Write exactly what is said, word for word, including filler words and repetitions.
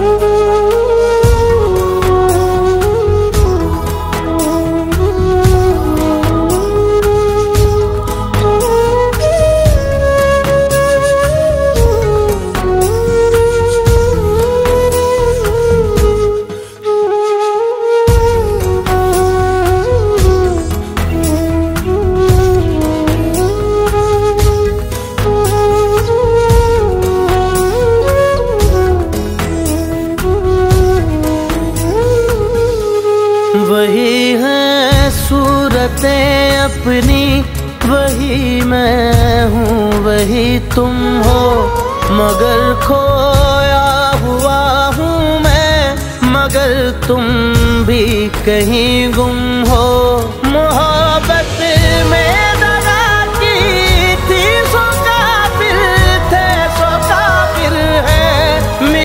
वही है सूरतें अपनी, वही मैं हूँ वही तुम हो, मगर खोया हुआ हूँ मैं, मगर तुम भी कहीं गुम हो।